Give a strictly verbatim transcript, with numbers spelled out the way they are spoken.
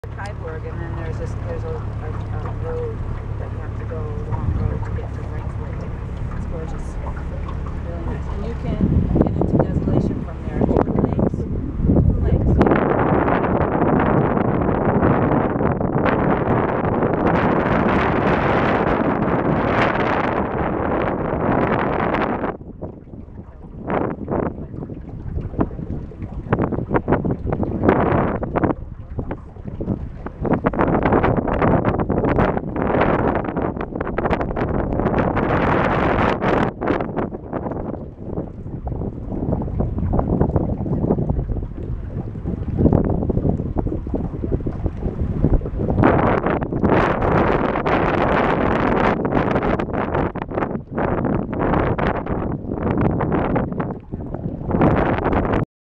Freiburg, and then there's this there's a, a, a road that you have to go, a long road to get to Frankfurt. It's gorgeous, really nice, and you can